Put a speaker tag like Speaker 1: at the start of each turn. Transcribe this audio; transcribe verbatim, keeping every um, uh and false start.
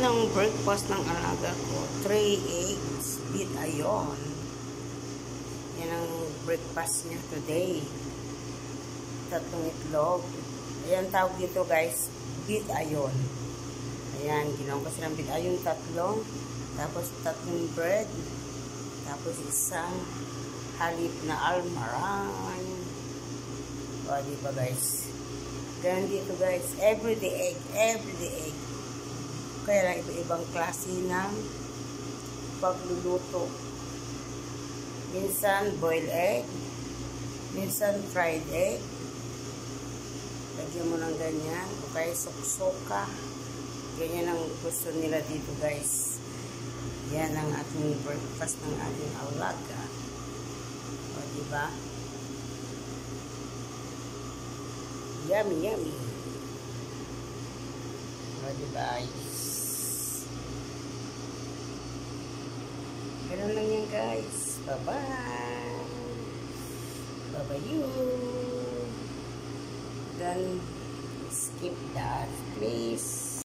Speaker 1: ng breakfast ng alaga ko. Three eggs with ayon. Yan ang breakfast niya today. Tatlong itlog. Ayan tawag dito guys, with ayon. Ayan, ginawa ko silang with ayon tatlong. Tapos tatlong bread. Tapos isang halip na almaran. O, diba guys? Ganyan dito guys. Everyday egg. Everyday egg. Kaya lang iba-ibang klase ng pagluluto. Minsan boiled egg. Minsan fried egg. Lagyan mo ng ganyan. O kaya suksoka. Ganyan ang gusto nila dito guys. Yan ang ating breakfast ng ating alaga. O diba? Yummy, yummy. O diba guys? Ganun lang yan guys. Bye-bye. Bye-bye you. Then skip that please.